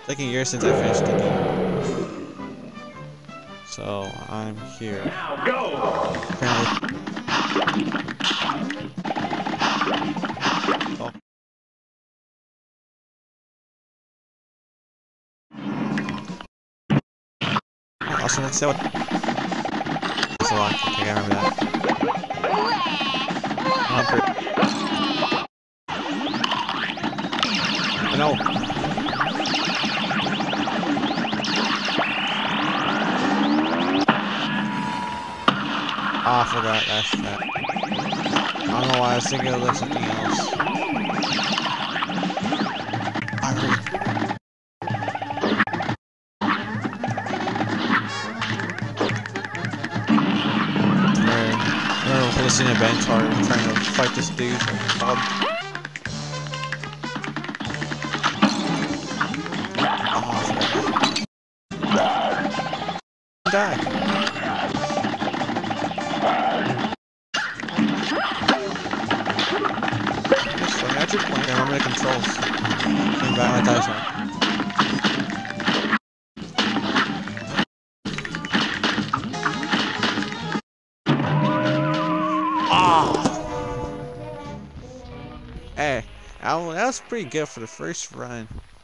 like a year since I finished the game. So I'm here. Now go! Apparently. Oh. Also, let's say what. That's a lot. Okay, I remember that. No. Ah, I forgot. That's that. I don't know why I was thinking of something else. Remember finishing a bench or trying to fight this dude called. Die. So magic point. I remember the controls. Bring back my dice on. Hey, that was pretty good for the first run.